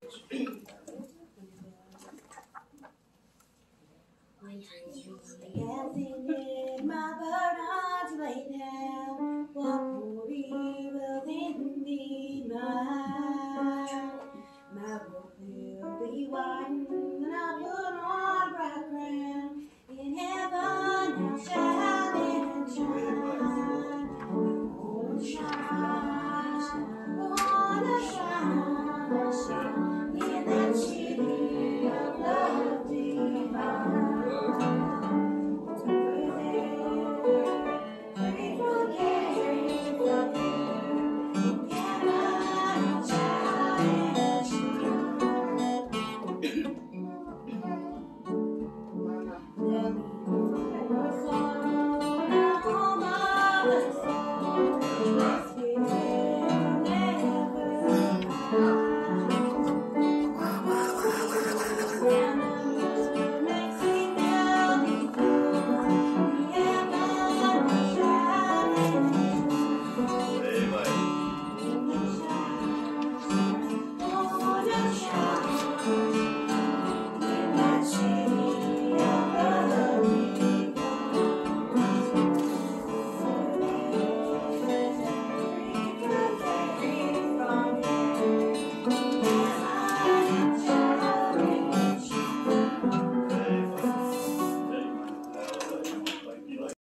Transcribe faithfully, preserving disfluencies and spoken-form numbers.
Dancing in my burnous way now, what worry will then be mine? My world will be one.